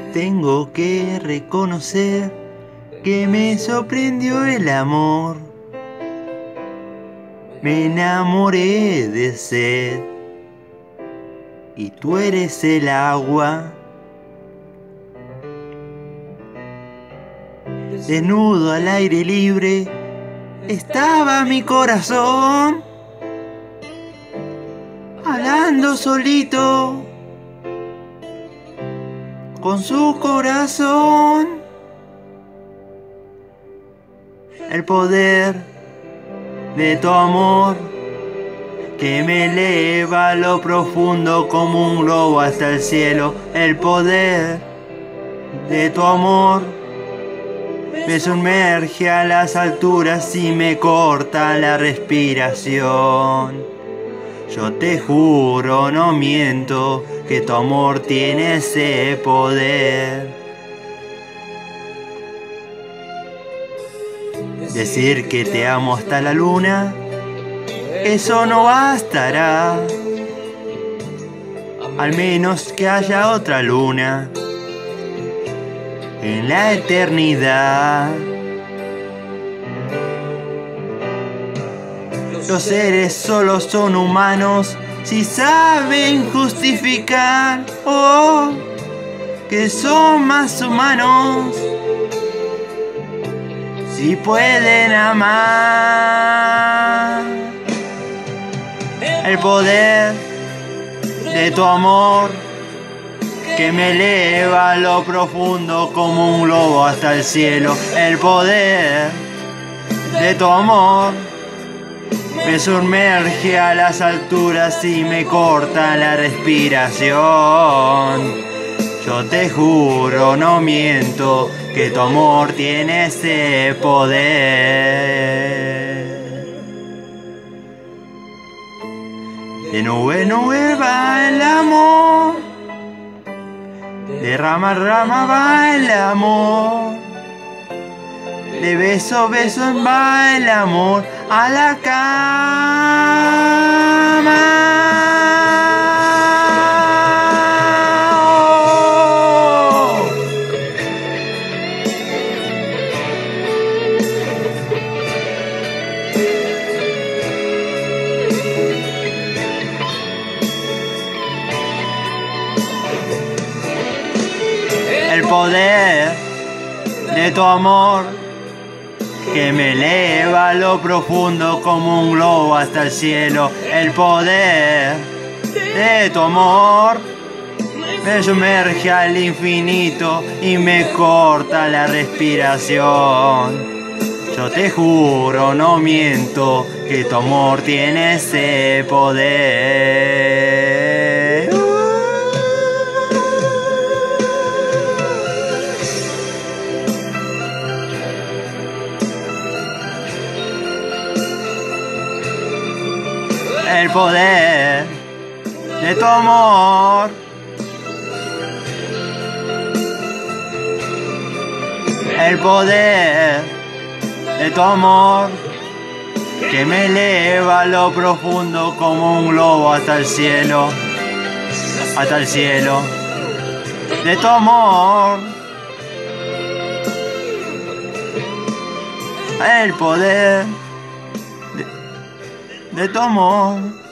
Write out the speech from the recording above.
Tengo que reconocer que me sorprendió el amor. Me enamoré de sed y tú eres el agua. Desnudo al aire libre estaba mi corazón, hablando solito con su corazón. El poder de tu amor que me eleva a lo profundo como un globo hasta el cielo. El poder de tu amor me sumerge a las alturas y me corta la respiración. Yo te juro, no miento, que tu amor tiene ese poder. Decir que te amo hasta la luna, eso no bastará. Al menos que haya otra luna en la eternidad. Los seres solo son humanos si saben justificar, oh, que son más humanos si pueden amar. El poder de tu amor que me eleva a lo profundo como un globo hasta el cielo. El poder de tu amor me sumerge a las alturas y me corta la respiración. Yo te juro, no miento, que tu amor tiene ese poder. De nube en nube va el amor, de rama en rama va el amor, de beso a beso va el amor a la cama. El poder de tu amor que me eleva a lo profundo como un globo hasta el cielo. El poder de tu amor me sumerge al infinito y me corta la respiración. Yo te juro, no miento, que tu amor tiene ese poder. El poder de tu amor el poder de tu amor que me eleva a lo profundo como un globo hasta el cielo de tu amor. El poder de tu amor.